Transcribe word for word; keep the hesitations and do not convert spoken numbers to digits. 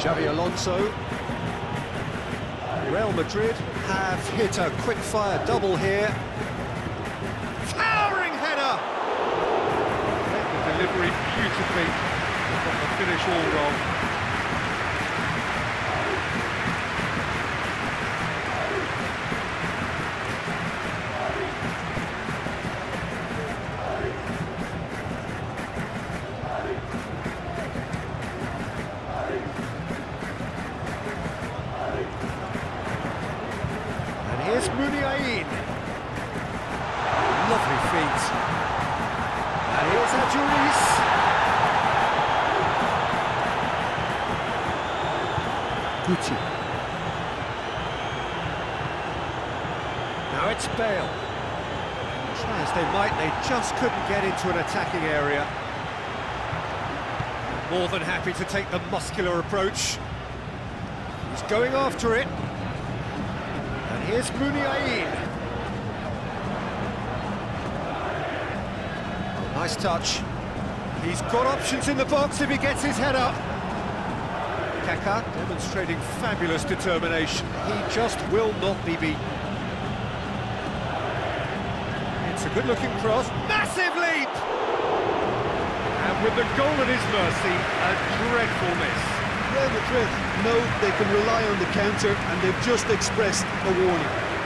Xavi Alonso. Real Madrid have hit a quick-fire double here. Towering header! The delivery beautifully, but the finish all wrong. Here's Muniain. Lovely feet. And here's Adjuris. Gucci. Now it's Bale. Try as they might, they just couldn't get into an attacking area. More than happy to take the muscular approach. He's going after it. And here's Muniain. Nice touch. He's got options in the box if he gets his head up. Kaká demonstrating fabulous determination. He just will not be beaten. It's a good-looking cross. Massive leap! And with the goal at his mercy, a dreadful miss. Real Madrid know they can rely on the counter, and they've just expressed a warning.